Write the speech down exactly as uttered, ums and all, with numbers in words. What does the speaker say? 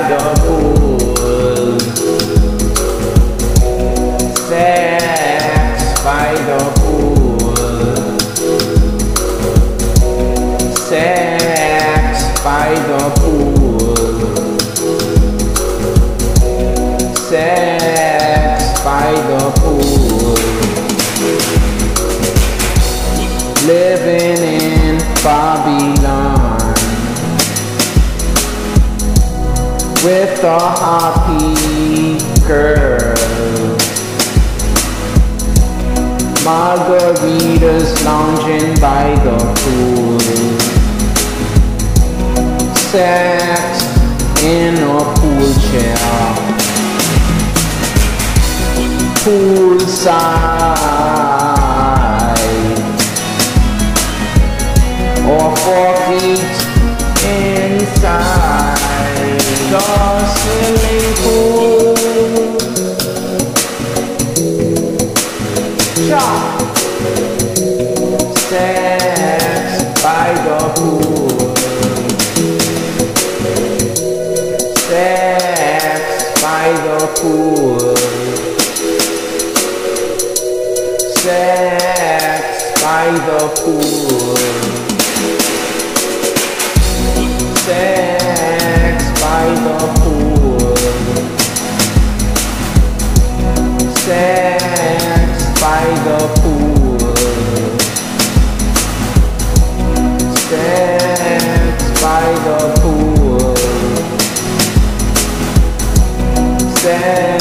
the pool. Sex by the pool. Sex by the pool. Sex by the pool. Living in Babylon with a happy girl. Margaritas lounging by the pool. Sex in a pool chair. Poolside. Or four feet inside the swimming pool. Chop. Sex by the pool. Sex by the pool. Sex by the pool. Sex by the pool. Sex by the pool. Sex by the pool. Sex